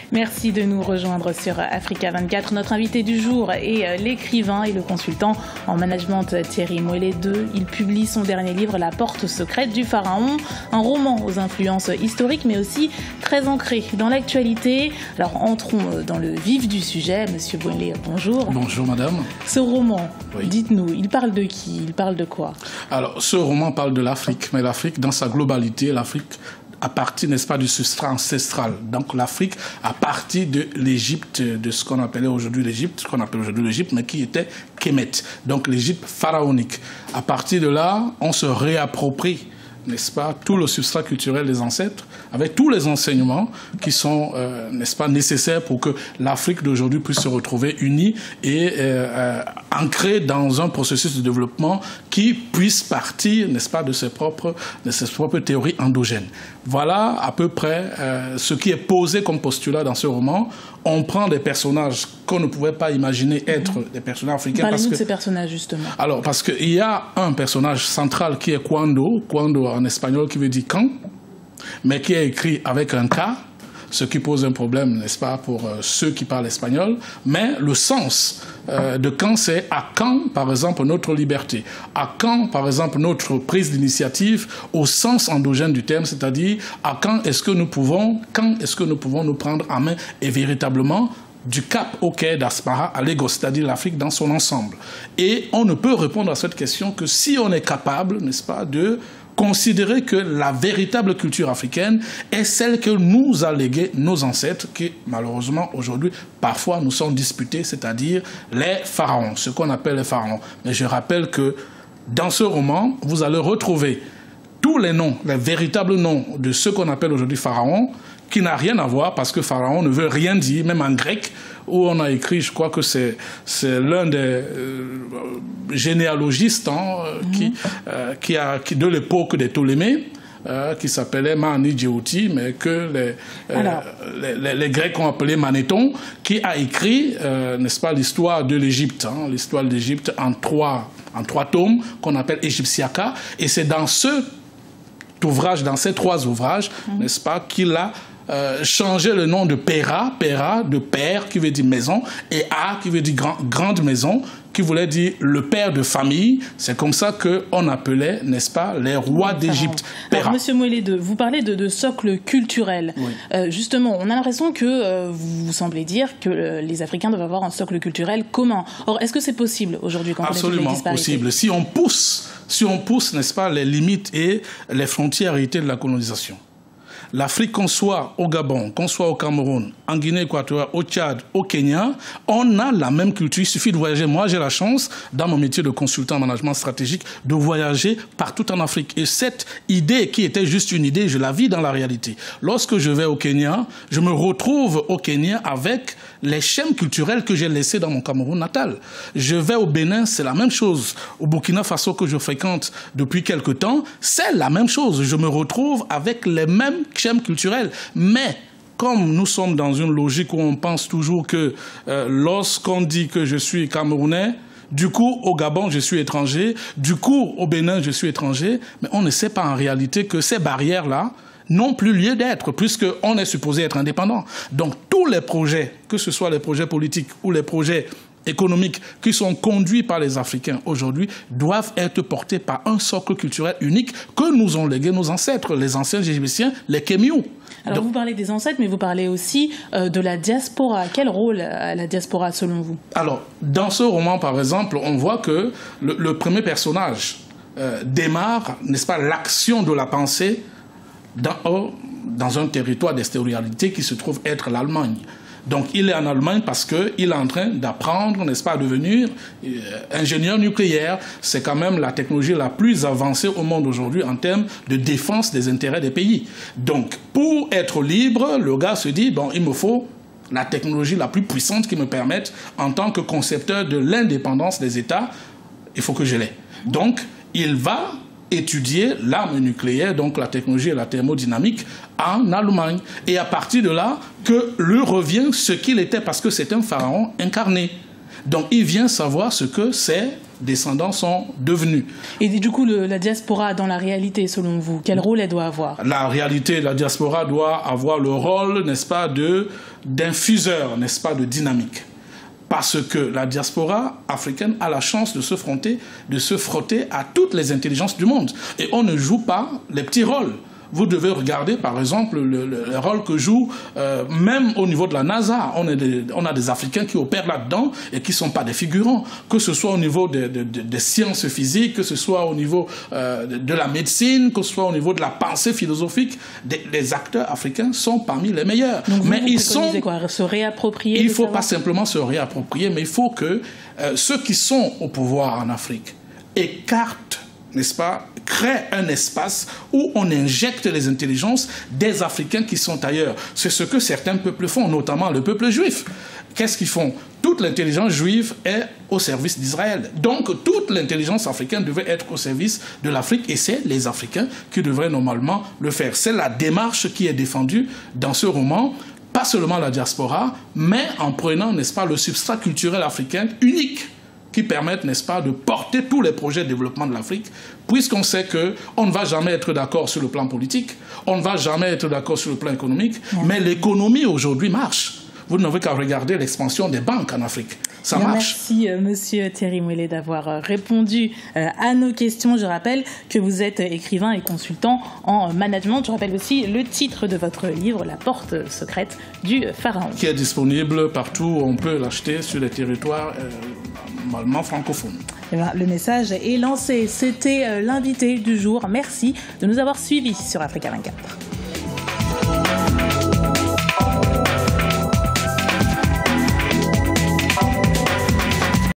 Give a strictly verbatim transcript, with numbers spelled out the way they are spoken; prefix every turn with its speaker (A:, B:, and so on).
A: Merci de nous rejoindre sur Africa vingt-quatre. Notre invité du jour est l'écrivain et le consultant en management Thierry Moëllet deux. Il publie son dernier livre, La porte secrète du pharaon, un roman aux influences historiques mais aussi très ancré dans l'actualité. Alors entrons dans le vif du sujet. Monsieur Moëllet, bonjour.
B: Bonjour madame.
A: Ce roman,
B: oui.
A: dites-nous, il parle de qui? Il parle de quoi?
B: Alors ce roman parle de l'Afrique, mais l'Afrique dans sa globalité, l'Afrique à partir, n'est-ce pas, du substrat ancestral. Donc l'Afrique à partir de l'Égypte, de ce qu'on appelait aujourd'hui l'Égypte, ce qu'on appelle aujourd'hui l'Égypte, mais qui était Kémet, donc l'Égypte pharaonique. À partir de là, on se réapproprie, n'est-ce pas, tout le substrat culturel des ancêtres, avec tous les enseignements qui sont, euh, n'est-ce pas, nécessaires pour que l'Afrique d'aujourd'hui puisse se retrouver unie et euh, euh, ancrée dans un processus de développement qui puisse partir, n'est-ce pas, de ses propres, de ses propres théories endogènes. Voilà à peu près euh, ce qui est posé comme postulat dans ce roman. On prend des personnages qu'on ne pouvait pas imaginer être mmh. des personnages africains.
A: Parlez-nous
B: que...
A: de ces personnages, justement.
B: Alors, parce qu'il y a un personnage central qui est Kwando, Kwando en espagnol qui veut dire quand, mais qui est écrit avec un K, ce qui pose un problème, n'est-ce pas, pour euh, ceux qui parlent espagnol. Mais le sens euh, de quand, c'est à quand, par exemple, notre liberté, à quand, par exemple, notre prise d'initiative au sens endogène du terme, c'est-à-dire à quand est-ce que nous pouvons, quand est-ce que nous pouvons nous prendre en main et véritablement du Cap au quai d'Asmara à Lagos, c'est-à-dire l'Afrique dans son ensemble. Et on ne peut répondre à cette question que si on est capable, n'est-ce pas, de considérer que la véritable culture africaine est celle que nous a léguée nos ancêtres, qui malheureusement aujourd'hui parfois nous sont disputés, c'est-à-dire les pharaons, ce qu'on appelle les pharaons. Mais je rappelle que dans ce roman, vous allez retrouver tous les noms, les véritables noms de ce qu'on appelle aujourd'hui pharaons, qui n'a rien à voir parce que pharaon ne veut rien dire, même en grec, où on a écrit, je crois que c'est l'un des euh, généalogistes hein, mm-hmm. qui, euh, qui a, qui, de l'époque des Ptolémées, euh, qui s'appelait Mani Djéouti, mais que les, euh, les, les, les Grecs ont appelé Manéthon, qui a écrit, euh, n'est-ce pas, l'histoire de l'Égypte, hein, l'histoire de l'Égypte en trois, en trois tomes, qu'on appelle Égyptiaca, et c'est dans ce ouvrage, dans ces trois ouvrages, mm-hmm. n'est-ce pas, qu'il a Euh, changer le nom de Péra, Péra de père qui veut dire maison, et A qui veut dire grand, grande maison, qui voulait dire le père de famille. C'est comme ça qu'on appelait, n'est-ce pas, les rois d'Égypte.
A: Alors, Monsieur Moëllet deux, vous parlez de, de socle culturel. Oui. Euh, justement, on a l'impression que euh, vous, vous semblez dire que euh, les Africains doivent avoir un socle culturel commun. Or, est-ce que c'est possible aujourd'hui quand on
B: Absolument
A: est
B: possible. Si on pousse, si on pousse, n'est-ce pas, les limites et les frontières héritées de la colonisation. L'Afrique, qu'on soit au Gabon, qu'on soit au Cameroun, en Guinée équatoriale, au Tchad, au Kenya, on a la même culture. Il suffit de voyager. Moi, j'ai la chance, dans mon métier de consultant en management stratégique, de voyager partout en Afrique. Et cette idée qui était juste une idée, je la vis dans la réalité. Lorsque je vais au Kenya, je me retrouve au Kenya avec les schèmes culturels que j'ai laissés dans mon Cameroun natal. Je vais au Bénin, c'est la même chose. Au Burkina Faso, que je fréquente depuis quelque temps, c'est la même chose. Je me retrouve avec les mêmes schèmes culturels. Mais comme nous sommes dans une logique où on pense toujours que euh, lorsqu'on dit que je suis Camerounais, du coup, au Gabon, je suis étranger. Du coup, au Bénin, je suis étranger. Mais on ne sait pas en réalité que ces barrières-là n'ont plus lieu d'être, puisqu'on est supposé être indépendant. Donc, tous les projets, que ce soit les projets politiques ou les projets économiques qui sont conduits par les Africains aujourd'hui, doivent être portés par un socle culturel unique que nous ont légué nos ancêtres, les anciens Égyptiens, les Kémiou.
A: Alors, donc, vous parlez des ancêtres, mais vous parlez aussi euh, de la diaspora. Quel rôle a la diaspora, selon vous? Alors,
B: dans ce roman, par exemple, on voit que le, le premier personnage euh, démarre, n'est-ce pas, l'action de la pensée dans, dans un territoire d'extériorité qui se trouve être l'Allemagne. Donc il est en Allemagne parce qu'il est en train d'apprendre, n'est-ce pas, à devenir euh, ingénieur nucléaire. C'est quand même la technologie la plus avancée au monde aujourd'hui en termes de défense des intérêts des pays. Donc pour être libre, le gars se dit, bon, il me faut la technologie la plus puissante qui me permette, en tant que concepteur de l'indépendance des États, il faut que je l'ai. Donc il va étudier l'arme nucléaire, donc la technologie et la thermodynamique, en Allemagne. Et à partir de là, que lui revient ce qu'il était, parce que c'est un pharaon incarné. Donc il vient savoir ce que c'est descendants sont devenus.
A: Et du coup, le, la diaspora, dans la réalité, selon vous, quel rôle elle doit avoir?
B: La réalité, la diaspora doit avoir le rôle, n'est-ce pas, de, d'infuseur, n'est-ce pas, de dynamique. Parce que la diaspora africaine a la chance de se frotter, de se frotter à toutes les intelligences du monde. Et on ne joue pas les petits rôles. Vous devez regarder, par exemple, le, le, le rôle que joue, euh, même au niveau de la NASA. On, est des, on a des Africains qui opèrent là-dedans et qui ne sont pas des figurants. Que ce soit au niveau des de, de, de sciences physiques, que ce soit au niveau euh, de, de la médecine, que ce soit au niveau de la pensée philosophique, des, les acteurs africains sont parmi les meilleurs.
A: Donc vous,
B: mais
A: vous
B: ils sont
A: quoi, se réapproprier.
B: Il ne faut pas simplement se réapproprier, mais il faut que euh, ceux qui sont au pouvoir en Afrique écartent, n'est-ce pas, crée un espace où on injecte les intelligences des Africains qui sont ailleurs. C'est ce que certains peuples font, notamment le peuple juif. Qu'est-ce qu'ils font? Toute l'intelligence juive est au service d'Israël. Donc, toute l'intelligence africaine devait être au service de l'Afrique et c'est les Africains qui devraient normalement le faire. C'est la démarche qui est défendue dans ce roman. Pas seulement la diaspora, mais en prenant, n'est-ce pas, le substrat culturel africain unique qui permettent, n'est-ce pas, de porter tous les projets de développement de l'Afrique, puisqu'on sait qu'on ne va jamais être d'accord sur le plan politique, on ne va jamais être d'accord sur le plan économique, ouais. mais l'économie aujourd'hui marche. Vous n'avez qu'à regarder l'expansion des banques en Afrique. Ça
A: Bien,
B: marche.
A: Merci, euh, monsieur Thierry Mouelet, d'avoir euh, répondu euh, à nos questions. Je rappelle que vous êtes écrivain et consultant en management. Je rappelle aussi le titre de votre livre, La porte secrète du pharaon.
B: Qui est disponible partout où on peut l'acheter sur les territoires euh, normalement francophones.
A: Eh bien, le message est lancé. C'était euh, l'invité du jour. Merci de nous avoir suivis sur Africa vingt-quatre.